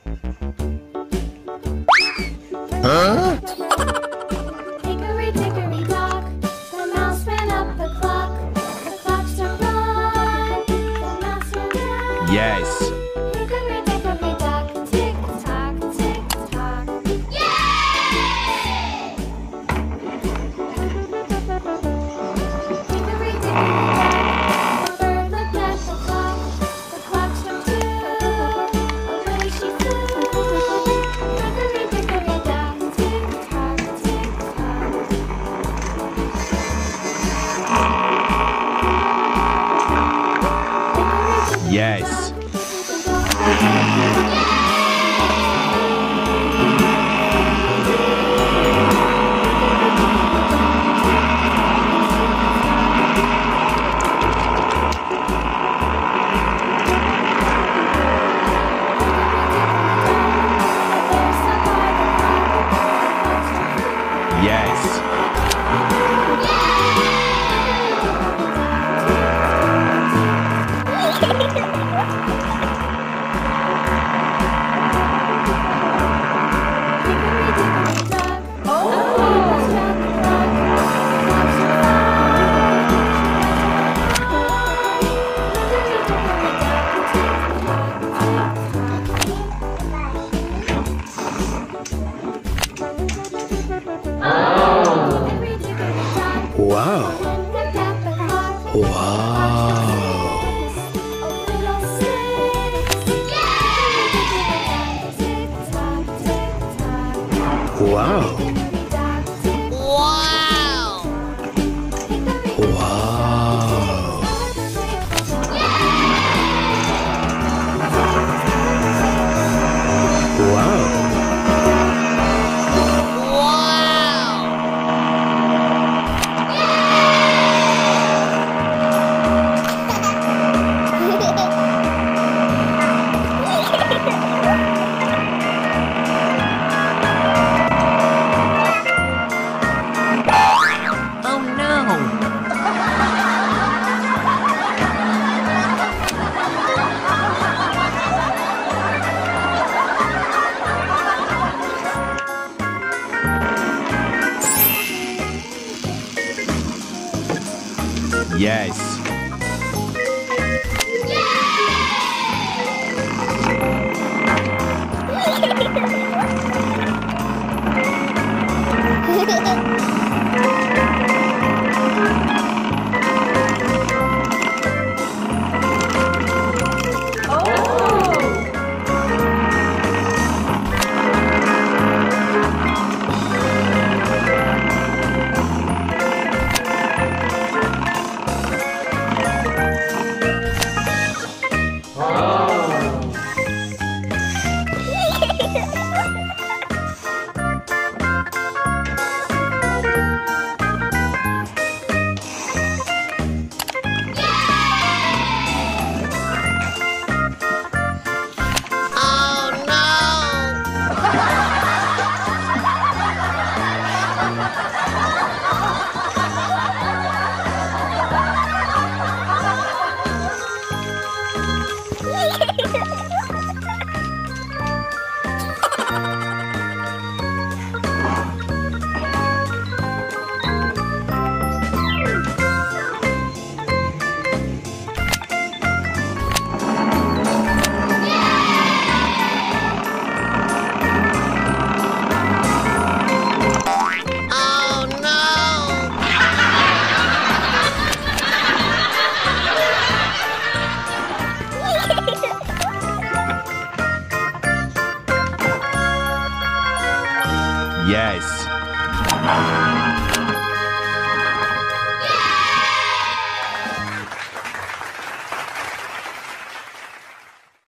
Huh? Hickory dickory dock, the mouse ran up the clock. The clock struck one, the mouse ran down. Yes. Hickory dickory dock, tick tock, tick tock. Yay! Hickory dickory dock, the bird looked at the clock. The clock struck two, away she flew. Hickory dickory dock, tick tock, tick tock. Yes. Yes. Wow. Wow. Wow. Wow. Wow. Oh no! Yes. Yes.